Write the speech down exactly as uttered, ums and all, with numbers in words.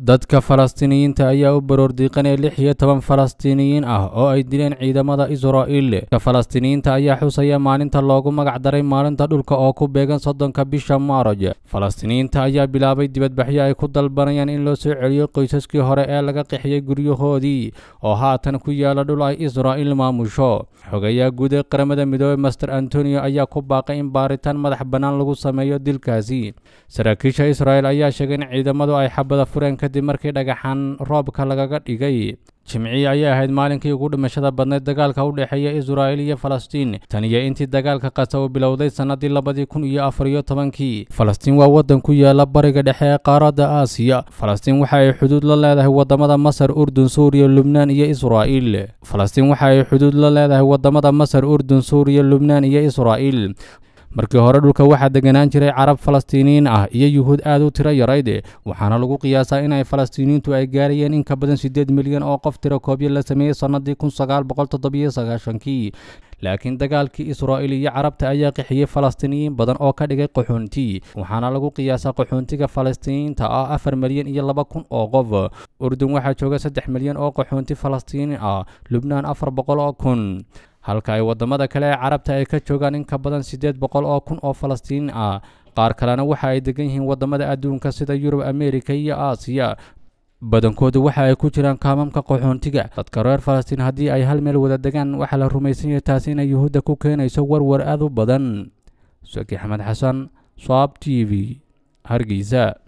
dadka Falastiiniyiinta ayaa u baroordiiqanaya lix iyo toban Falastiiniyiin ah oo ay dileen ciidamada Israa'iil. Dadka Falastiiniyiinta ayaa xusaya maalinta loogu magac daray maalinta dhulka oo ku beegan soddonka bisha Maaraj. Falastiiniyiinta ayaa bilaabay dibadbaxyo ay ku dalbanayaan in loo soo celiyo qoysaskii hore ee laga qaxiyay guryahoodii oo haatan ku yaala dhul ay Israa'iil maamusho. Xogayaha guud ee qaramada midoobay Master Antonio ayaa ku baaqay in baaritaan madax bannaan lagu sameeyo dilkaasi. Saraakiisha Israa'iil ayaa sheegay in ciidamadu ay xabada fureen kadib markii dhagaxaan roobka lagaga dhigay. Jimcihii ayay ahayd maalinkii ugu dhimashada badneed dagaalka u dhexeeya Israa'iil iyo Falastiin tan iyo intii dagaalka Gaza uu bilowday sanadii labadii kun iyo afar iyo tobankii. Falastiin waa waddan ku yaala bariga dhexe ee qaaradda Aasiya. Falastiin waxa ay xuduud la leedahay wadamada Masar, Urdun, Suuriya, Lubnaan iyo Israa'iil. Falastiin waxa ay xuduud la leedahay wadamada Masar, Urdun, Suuriya, Lubnaan iyo Israa'iil. markii hore dhulka waxaa deganaan jiray carab Falastiiniyiin ah iyo yuhuud aad u tiro yarayd, waxaana lagu qiyaasaa in ay Falastiiniyiintu ay gaarayeen in ka badan siddeed milyan oo qof. Tiro koobyo la sameeyay sanadii kun sagaal boqol toddoba iyo sagaashan-kii, laakiin dagaalkii Israa'iil iyo carabta ayaa qixiyay Falastiiniyiin badan oo ka dhigay qaxoonti, waxaana lagu qiyaasaa qaxoontiga Falastiiniyiinta ah afar milyan iyo laba kun oo qof. Urdun waxaa jooga saddex milyan oo qaxoonti Falastiini ah, Lubnaan afar boqol oo kun, halka ay wadamada kale ee carabta ay ka joogaan in ka badan siddeed boqol oo kun oo Falastiini ah. Qaar kalena waxa ay degan yihiin wadamada adduunka sida Yurub, Ameerika iyo Aasiya. badankoodu waxa ay ku jiraan kaamamka qaxoontiga. Dadka reer Falastiin haddii ay hal meel wada degaan, waxaa la rumaysan yahay taasi inay yuhuudda ku keenayso warwar aad u badan. Saki Axmed Xasan, Saab T V, Hargeysa.